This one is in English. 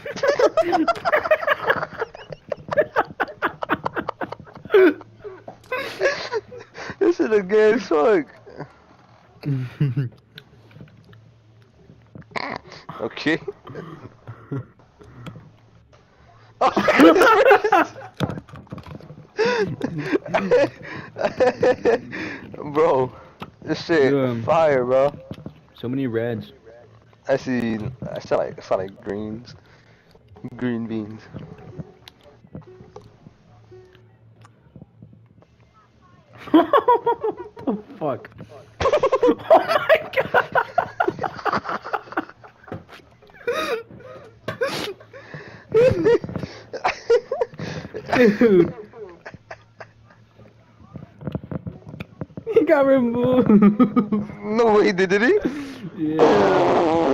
This is a gay as fuck. Okay. Oh, look at his face. Bro, this shit Yeah, fire, bro. so many reds. I see. I saw like greens, green beans. What the fuck? Oh my god! Dude, he got removed. No way, did he? Yeah.